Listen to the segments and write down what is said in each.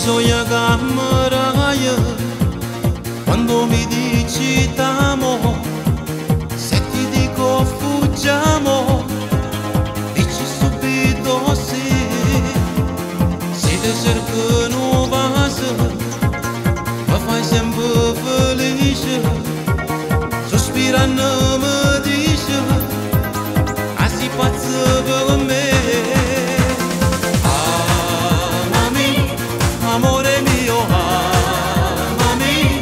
Bisogna camminare quando mi dici t'amo, se ti dico fuggiamo, dici subito sì. Se ti cerco non vas, mi fai sempre felice, sospirando mi dici, ah si pazzo per me. Amore mio, amami,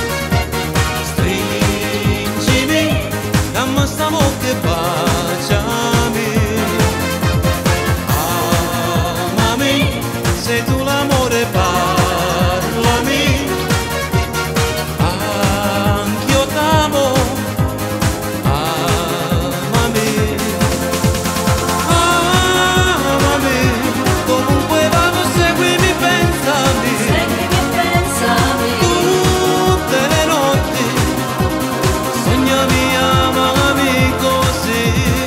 stringimi, dammi sta bocca e baciami. Amami, sei tu l'amore, parlami, anch'io t'amo, amami, amami, dovunque vado seguimi, pensami. Tutte le notti sognami, amami così.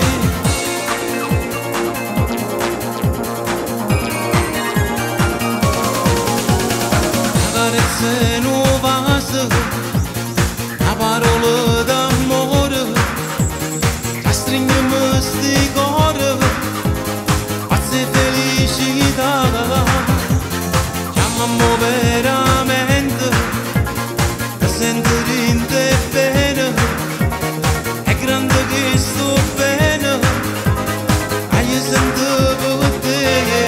La carezza nuova, la parola d'amore, la stringiamo sti cuore, pazze felicità. Chiamamo veramente, mi sento in te bene, è grande che sto bene, e io sento per te.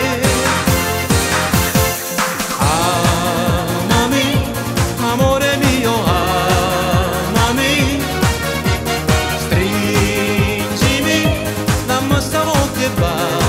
Amami, amore mio, amami, stringimi, dammi sta bocca e baciami.